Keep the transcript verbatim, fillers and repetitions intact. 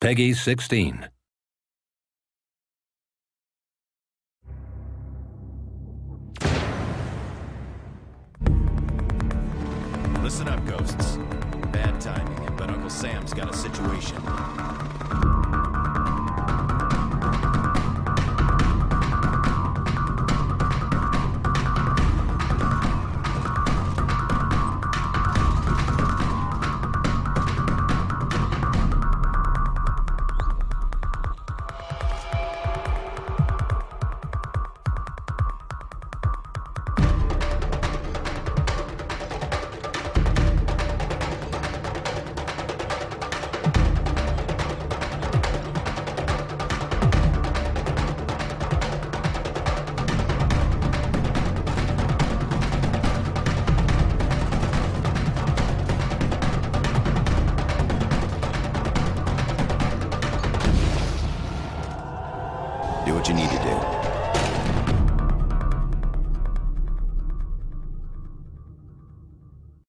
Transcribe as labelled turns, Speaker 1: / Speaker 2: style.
Speaker 1: Peggy sixteen.
Speaker 2: Listen up, ghosts. Bad timing, but Uncle Sam's got a situation. Do what you need to do.